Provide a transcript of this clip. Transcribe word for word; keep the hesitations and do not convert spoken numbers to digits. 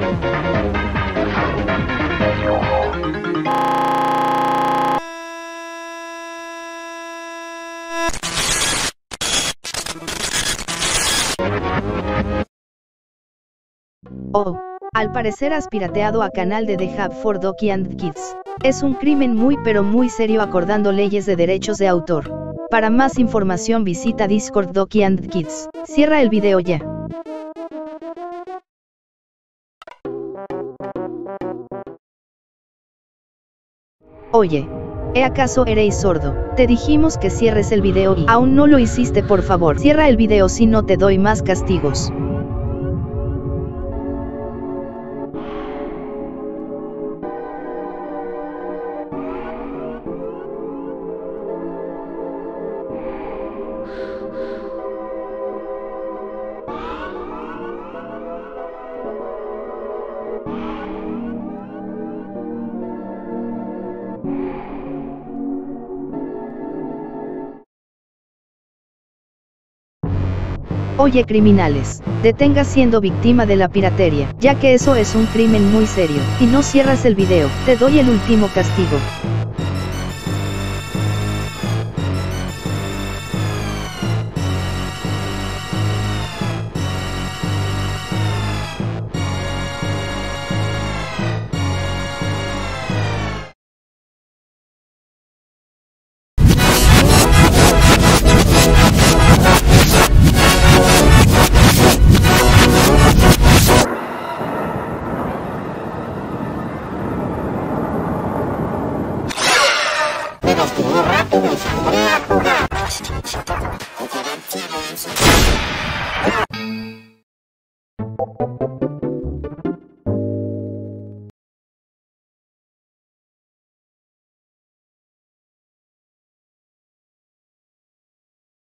Oh, al parecer has pirateado a canal de The Hub for Doki and Kids. Es un crimen muy pero muy serio acordando leyes de derechos de autor. Para más información visita Discord Doki and Kids. Cierra el video ya. Oye, ¿e acaso eres sordo? Te dijimos que cierres el video y aún no lo hiciste. Por favor, cierra el video si no te doy más castigos. Oye criminales, detenga siendo víctima de la piratería, ya que eso es un crimen muy serio. Si no cierras el video, te doy el último castigo.